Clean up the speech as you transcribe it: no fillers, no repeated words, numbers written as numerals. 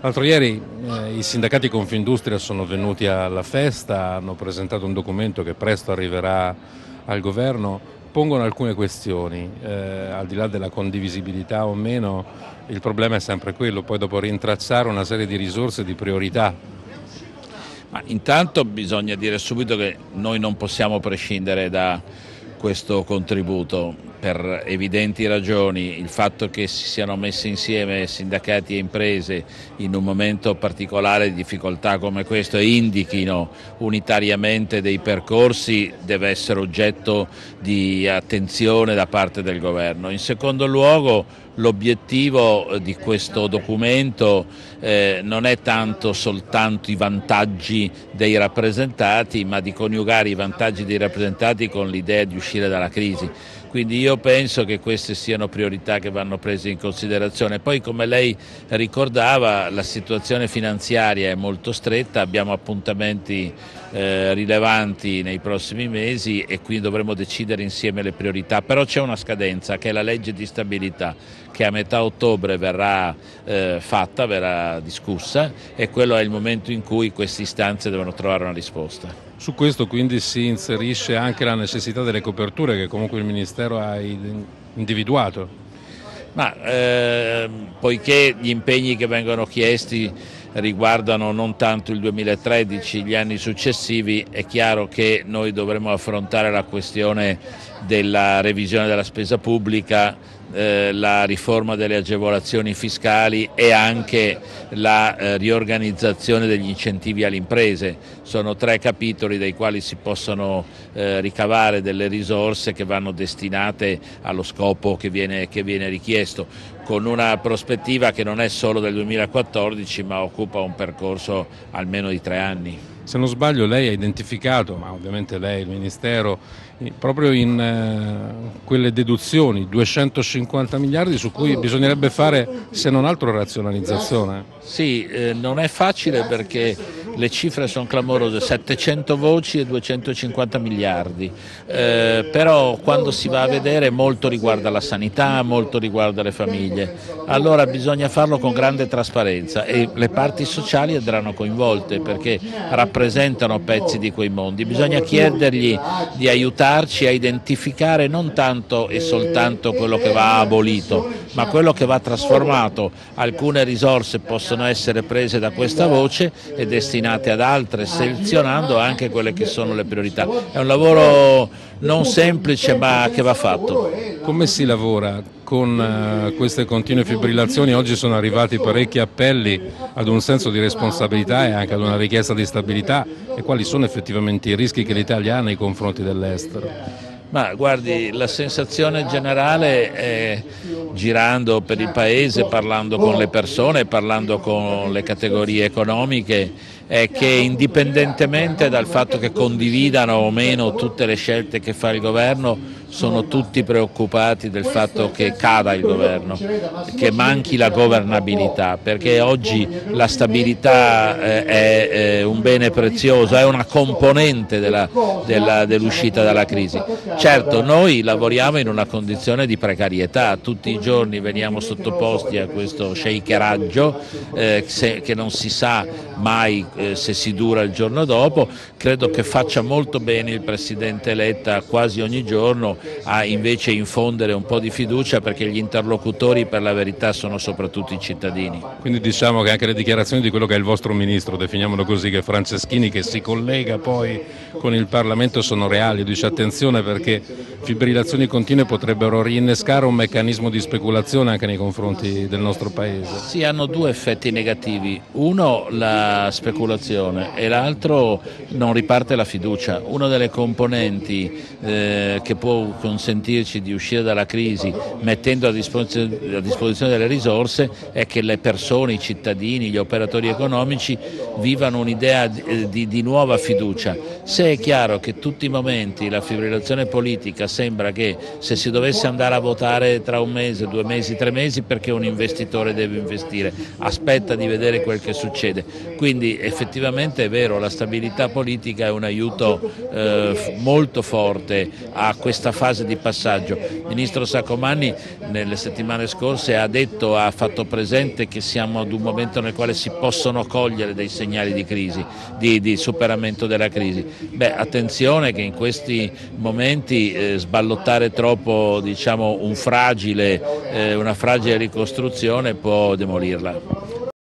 L'altro ieri i sindacati Confindustria sono venuti alla festa, hanno presentato un documento che presto arriverà al governo, pongono alcune questioni, al di là della condivisibilità o meno, il problema è sempre quello, poi dopo rintracciare una serie di risorse e di priorità. Ma intanto bisogna dire subito che noi non possiamo prescindere da questo contributo per evidenti ragioni. Il fatto che si siano messi insieme sindacati e imprese in un momento particolare di difficoltà come questo e indichino unitariamente dei percorsi deve essere oggetto di attenzione da parte del governo. In secondo luogo, l'obiettivo di questo documento non è tanto soltanto i vantaggi dei rappresentati, ma di coniugare i vantaggi dei rappresentati con l'idea di uscire dalla crisi. Quindi io penso che queste siano priorità che vanno prese in considerazione. Poi, come lei ricordava, la situazione finanziaria è molto stretta, abbiamo appuntamenti rilevanti nei prossimi mesi e quindi dovremo decidere insieme le priorità. Però c'è una scadenza che è la legge di stabilità, che a metà ottobre verrà verrà discussa, e quello è il momento in cui queste istanze devono trovare una risposta. Su questo quindi si inserisce anche la necessità delle coperture che comunque il Ministero ha individuato. Ma poiché gli impegni che vengono chiesti riguardano non tanto il 2013, gli anni successivi, è chiaro che noi dovremo affrontare la questione della revisione della spesa pubblica, la riforma delle agevolazioni fiscali e anche la riorganizzazione degli incentivi alle imprese. Sono 3 capitoli dai quali si possono ricavare delle risorse che vanno destinate allo scopo che viene richiesto, con una prospettiva che non è solo del 2014 ma occupa un percorso almeno di 3 anni. Se non sbaglio lei ha identificato, ma ovviamente lei, il Ministero, proprio in quelle deduzioni 250 miliardi su cui bisognerebbe fare se non altro razionalizzazione. Sì, non è facile perché le cifre sono clamorose, 700 voci e 250 miliardi, però quando si va a vedere molto riguarda la sanità, molto riguarda le famiglie, allora bisogna farlo con grande trasparenza e le parti sociali andranno coinvolte perché rappresentano pezzi di quei mondi, bisogna chiedergli di aiutarci a identificare non tanto e soltanto quello che va abolito, ma quello che va trasformato. Alcune risorse possono essere prese da questa voce e destinate ad altre, selezionando anche quelle che sono le priorità. È un lavoro non semplice ma che va fatto. Come si lavora con queste continue fibrillazioni? Oggi sono arrivati parecchi appelli ad un senso di responsabilità e anche ad una richiesta di stabilità, e quali sono effettivamente i rischi che l'Italia ha nei confronti dell'estero? Ma guardi, la sensazione generale è, girando per il Paese, parlando con le persone, parlando con le categorie economiche, è che indipendentemente dal fatto che condividano o meno tutte le scelte che fa il governo, sono tutti preoccupati del fatto che cada il governo, che manchi la governabilità, perché oggi la stabilità è un bene prezioso, è una componente dell'uscita dalla crisi. Certo, noi lavoriamo in una condizione di precarietà, tutti i giorni veniamo sottoposti a questo shakeraggio che non si sa mai se si dura il giorno dopo. Credo che faccia molto bene il Presidente Letta quasi ogni giorno a invece infondere un po' di fiducia, perché gli interlocutori per la verità sono soprattutto i cittadini. Quindi diciamo che anche le dichiarazioni di quello che è il vostro ministro, definiamolo così, che è Franceschini, che si collega poi con il Parlamento, sono reali, dice attenzione perché fibrillazioni continue potrebbero rinnescare un meccanismo di speculazione anche nei confronti del nostro Paese. Sì, hanno 2 effetti negativi, uno la speculazione e l'altro non riparte la fiducia. Una delle componenti che può consentirci di uscire dalla crisi mettendo a disposizione delle risorse è che le persone, i cittadini, gli operatori economici vivano un'idea di nuova fiducia. Se è chiaro che tutti i momenti la fibrillazione politica sembra che se si dovesse andare a votare tra 1 mese, 2 mesi, 3 mesi perché un investitore deve investire, aspetta di vedere quel che succede. Quindi effettivamente è vero, la stabilità politica politica e un aiuto molto forte a questa fase di passaggio. Il ministro Saccomanni nelle settimane scorse ha fatto presente che siamo ad un momento nel quale si possono cogliere dei segnali di crisi, di superamento della crisi. Attenzione che in questi momenti sballottare troppo, diciamo, una fragile ricostruzione può demolirla.